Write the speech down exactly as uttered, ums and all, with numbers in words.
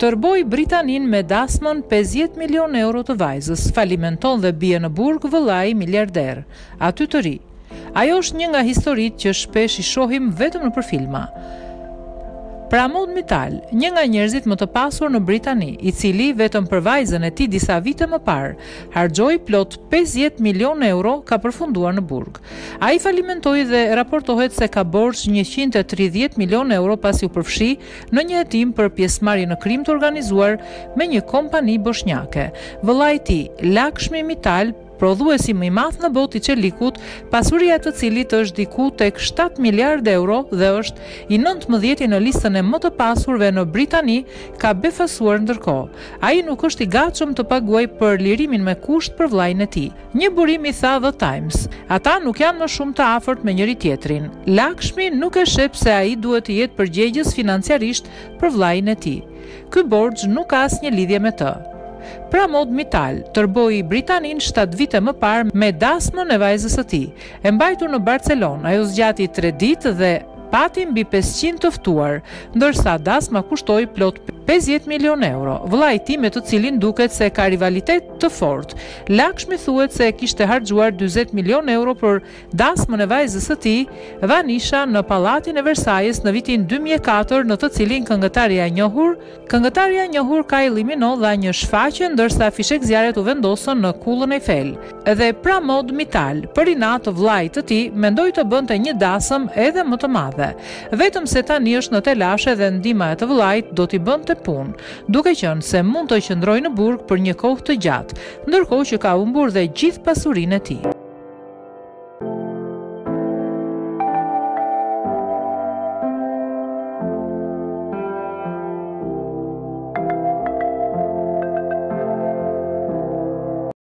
Tërboi Britanin me dasmën pesëdhjetë milion euro të vajzës, falimenton dhe bie në burg vëllai miliarder, aty të ri. Ajo është një nga historitë që shpesh i shohim vetëm nëpër filma. Pramod Mittal, një nga njerëzit më të pasur në Britani, i cili vetëm për vajzën e tij disa vite më parë harxhoi plot pesëdhjetë milion euro, ka përfunduar në burg. Ai falimentoi dhe raportohet se ka borxh njëqind e tridhjetë milion euro pasi u përfshi në një hetim për pjesëmarrje në krim të organizuar me një kompani bosnjake. Vëllai i tij, Lakshmi Mittal, prodhuesi më i madh në botë i çelikut, pasuria e të cilit është diku tek shtatë miliardë euro dhe është i nëntëmbëdhjeti në listën e më të pasurve në Britani, ka befasuar ndërkohë. Ai nuk është i gatshëm të paguajë për lirimin me kusht për vllajën e tij. Një burim i tha The Times: "Ata nuk janë më shumë të afërt me njëri tjetrin. Lakshmi nuk e sheh pse ai duhet të jetë përgjegjës financiarisht për vllajën e tij. Ky borxh nuk ka asnjë lidhje me të." Pramod Mittal tërboi Britanin shtatë vite më parë me dasmën e vajzës së tij. E mbajtur në Barcelonë, ajo zgjati tre ditë dhe pati mbi pesëqind të ftuar, ndërsa dasma kushtoi plot pesëdhjetë milion euro. Vllai i tij, me të cilin duket se ka rivalitet të fortë, Lakshmi thuhet se kishte harxhuar dyzet milion euro për dasmën e vajzës së tij, Vanisha, në pallatin e Versailles në vitin dy mijë e katër, në të cilin këngëtarja e njohur, këngëtarja e njohur Kylie Minogue dha një shfaqje ndërsa fishek zjarret u vendosën në kullën Eiffel. Edhe Pramod Mittal, për inat të vllait të tij, mendoi të bënte një dasëm edhe më të madhe. Vetëm se tani është në telashe dhe ndihma e të vllait do t'i bënte punë, duke qenë se mund të qëndrojë në burg për një kohë të gjatë, ndërkohë që ka humbur dhe gjithë pasurinë e tij.